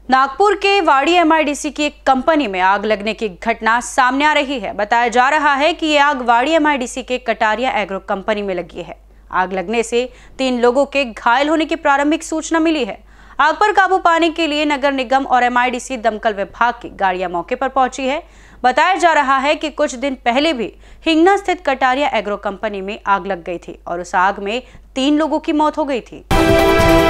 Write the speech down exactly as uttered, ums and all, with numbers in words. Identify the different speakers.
Speaker 1: नागपुर के वाड़ी एमआईडीसी की एक कंपनी में आग लगने की घटना सामने आ रही है। बताया जा रहा है कि ये आग वाड़ी एमआईडीसी के कटारिया एग्रो कंपनी में लगी है। आग लगने से तीन लोगों के घायल होने की प्रारंभिक सूचना मिली है। आग पर काबू पाने के लिए नगर निगम और एमआईडीसी दमकल विभाग की गाड़ियां मौके पर पहुंची है। बताया जा रहा है कि कुछ दिन पहले भी हिंगना स्थित कटारिया एग्रो कंपनी में आग लग गई थी और उस आग में तीन लोगों की मौत हो गई थी।